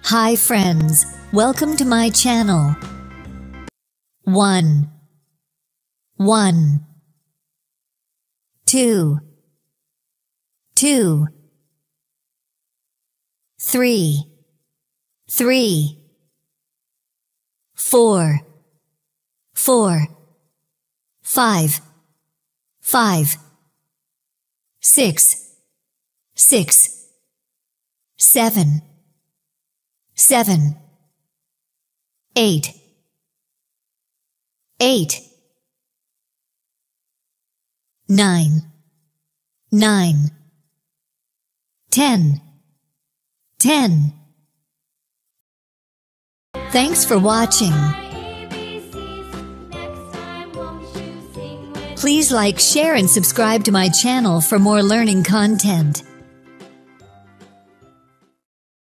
Hi friends, welcome to my channel. 1 1 2 2 3 3 4 4 5 5 6 6 7 7 8 8 9 9 10 10. Thanks for watching. Please like, share and subscribe to my channel for more learning content.